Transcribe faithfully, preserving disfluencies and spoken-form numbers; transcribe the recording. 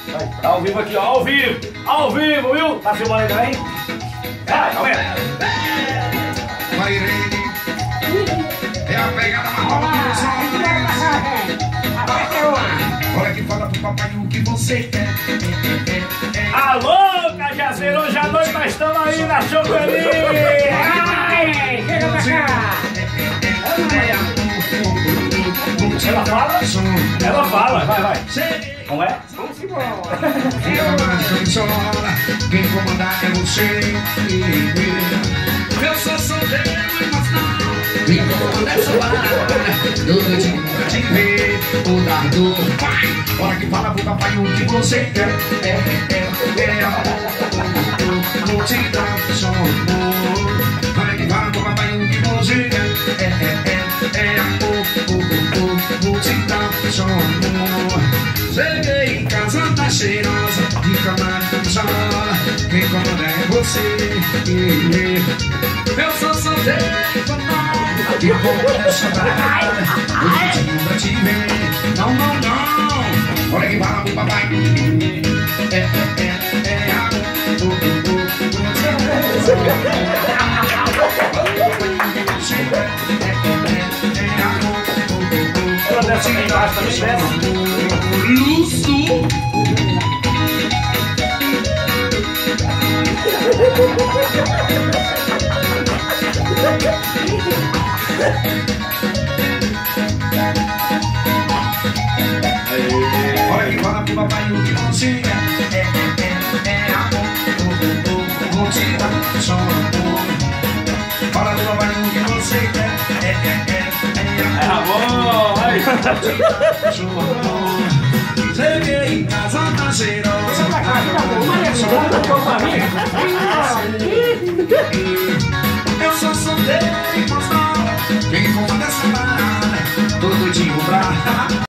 Tá ao vivo aqui, ó, ao vivo, ao vivo, viu? Tá filmando aí também? Vai, aumenta. Mairene, é a pegada marrom que você olha que fala pro papai o que você quer. Alô, Cajazeiro, hoje à noite nós estamos aí na Chocolinha. Ai, chega pra cá. Ela fala? Ela fala, vai, vai. Como é? Vamos embora. Quem comandar é você. Eu sou solteiro, mas não. Me comanda essa parada. Todo dia pra te ver. O dardo vai. Hora que fala pro papai o que você quer. É, é, é, é. Vou te dar só amor. Hora que fala pro papai o que você quer. É, é, é, é. Vou te dar só amor. Cheguei em casa, tá cheirosa. De cama de camisola. Quem comanda é você. Eu sou solteiro, que bom essa parada. Eu tenho pra te ver. Não, não, não. Olha que fala pro papai. É, é, é, é amor. Ela desce aqui embaixo também, desce. Luço. Olha que fala pro papai o que você é. É, é, é, é amor. Vou te dar só amor. Fala pro papai o que você quer. É, é, é, é amor. É amor, vai. Vou te dar só amor. Cheguei em casa, tá cheirosa. Eu sou solteiro e gostosa. Quem